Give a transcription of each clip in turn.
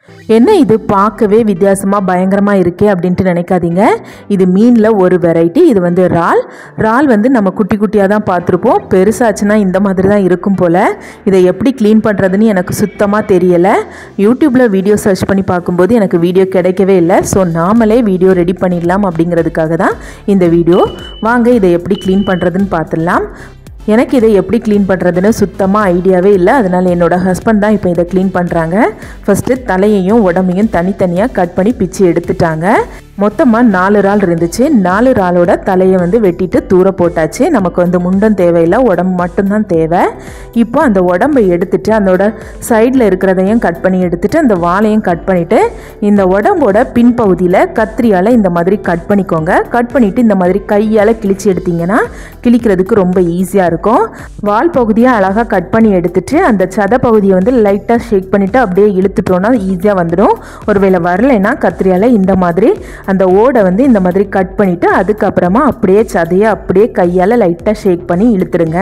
என்ன இது பார்க்கவே வித்தியாசமாக பயங்கரமாக இருக்கே அப்படின்ட்டு நினைக்காதீங்க. இது மீனில் ஒரு வெரைட்டி. இது வந்து இறால் வந்து நம்ம குட்டி குட்டியாக தான் பார்த்துருப்போம். பெருசாச்சுன்னா இந்த மாதிரி தான் இருக்கும் போல். இதை எப்படி க்ளீன் பண்ணுறதுன்னு எனக்கு சுத்தமாக தெரியலை. யூடியூப்பில் வீடியோ சர்ச் பண்ணி பார்க்கும்போது எனக்கு வீடியோ கிடைக்கவே இல்லை. ஸோ நாமளே வீடியோ ரெடி பண்ணிடலாம் அப்படிங்கிறதுக்காக தான் இந்த வீடியோ. வாங்க இதை எப்படி க்ளீன் பண்ணுறதுன்னு பார்த்துடலாம். எனக்கு இதை எப்படி க்ளீன் பண்ணுறதுன்னு சுத்தமாக ஐடியாவே இல்லை. அதனால் என்னோடய ஹஸ்பண்ட் தான் இப்போ இதை க்ளீன் பண்ணுறாங்க. ஃபஸ்ட்டு தலையையும் உடம்பையும் தனித்தனியாக கட் பண்ணி பிச்சு எடுத்துட்டாங்க. மொத்தமாக 4 இறால் இருந்துச்சு. 4 இறாலோட தலையை வந்து வெட்டிட்டு தூர போட்டாச்சு. நமக்கு வந்து முண்டம் தேவையில்லை, உடம்பு மட்டும்தான் தேவை. இப்போ அந்த உடம்பை எடுத்துட்டு அதோட சைடில் இருக்கிறதையும் கட் பண்ணி எடுத்துட்டு அந்த வாலையும் கட் பண்ணிவிட்டு இந்த உடம்போட பின்பகுதியில் கத்திரியால் இந்த மாதிரி கட் பண்ணிக்கோங்க. கட் பண்ணிவிட்டு இந்த மாதிரி கையால் கிழிச்சு எடுத்திங்கன்னா கிழிக்கிறதுக்கு ரொம்ப ஈஸியாக இருக்கும். வால் பகுதியை அழகாக கட் பண்ணி எடுத்துட்டு அந்த சதை பகுதியை வந்து லைட்டாக ஷேக் பண்ணிவிட்டு அப்படியே இழுத்துட்டோன்னா ஈஸியாக வந்துடும். ஒருவேளை வரலைன்னா கத்திரியால் இந்த மாதிரி அந்த ஓடை வந்து இந்த மாதிரி கட் பண்ணிவிட்டு அதுக்கப்புறமா அப்படியே சதையை அப்படியே கையால் லைட்டாக ஷேக் பண்ணி இழுத்துடுங்க.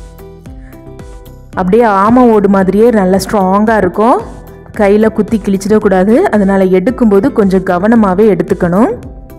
அப்படியே ஆமை ஓடு மாதிரியே நல்லா ஸ்ட்ராங்காக இருக்கும். கையில் குத்தி கிழிச்சிடக்கூடாது. அதனால் எடுக்கும்போது கொஞ்சம் கவனமாகவே எடுத்துக்கணும்.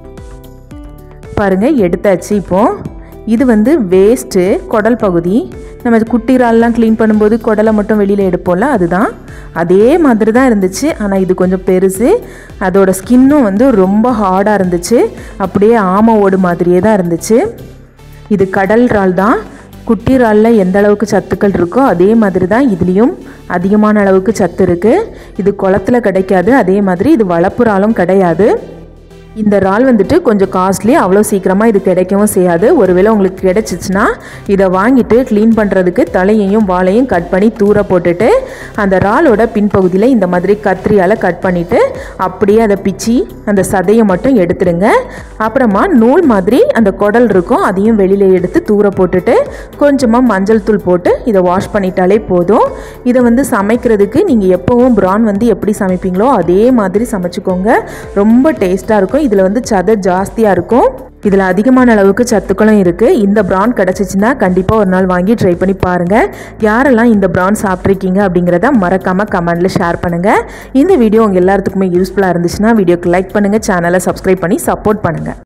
பாருங்கள், எடுத்தாச்சு. இப்போது இது வந்து வேஸ்ட்டு குடல் பகுதி. நம்ம குட்டி இறால்லாம் க்ளீன் பண்ணும்போது குடலை மட்டும் வெளியில் எடுப்போம்ல, அதுதான். அதே மாதிரி தான் இருந்துச்சு. ஆனால் இது கொஞ்சம் பெருசு. அதோட ஸ்கின்னும் வந்து ரொம்ப ஹார்டாக இருந்துச்சு. அப்படியே ஆமை ஓடு மாதிரியே தான் இருந்துச்சு. இது கடல் இறால் தான். குட்டி இறாலில் எந்த அளவுக்கு சத்துக்கள் இருக்கோ அதே மாதிரி தான் இதுலேயும் அதிகமான அளவுக்கு சத்து இருக்குது. இது குளத்தில் கிடைக்காது. அதே மாதிரி இது வளர்ப்பு இறாலும் கிடையாது. இந்த இறால் வந்துட்டு கொஞ்சம் காஸ்ட்லி. அவ்வளோ சீக்கிரமாக இது கிடைக்கவும் செய்யாது. ஒருவேளை உங்களுக்கு கிடைச்சிச்சுன்னா இதை வாங்கிட்டு க்ளீன் பண்ணுறதுக்கு தலையையும் வாலையும் கட் பண்ணி தூர போட்டுட்டு அந்த இறாலோட பின்பகுதியில் இந்த மாதிரி கத்திரியால் கட் பண்ணிவிட்டு அப்படியே அதை பிச்சு அந்த சதையை மட்டும் எடுத்துடுங்க. அப்புறமா நூல் மாதிரி அந்த குடல் இருக்கும், அதையும் வெளியில் எடுத்து தூர போட்டுட்டு கொஞ்சமாக மஞ்சள் தூள் போட்டு இதை வாஷ் பண்ணிட்டாலே போதும். இதை வந்து சமைக்கிறதுக்கு நீங்கள் எப்போவும் பிரான் வந்து எப்படி சமைப்பீங்களோ அதே மாதிரி சமைச்சிக்கோங்க. ரொம்ப டேஸ்ட்டாக இருக்கும். இதில் வந்து சதை ஜாஸ்தியாக இருக்கும். இதில் அதிகமான அளவுக்கு சத்துக்களும் இருக்குது. இந்த பிரான் கிடச்சிச்சின்னா கண்டிப்பாக ஒரு நாள் வாங்கி ட்ரை பண்ணி பாருங்கள். யாரெல்லாம் இந்த பிரான் சாப்பிட்ருக்கீங்க அப்படிங்கிறத மறக்காமல் கமெண்டில் ஷேர் பண்ணுங்கள். இந்த வீடியோ உங்கள் எல்லாத்துக்குமே யூஸ்ஃபுல்லாக இருந்துச்சுன்னா வீடியோக்கு லைக் பண்ணுங்கள், சேனலை சப்ஸ்கிரைப் பண்ணி சப்போர்ட் பண்ணுங்கள்.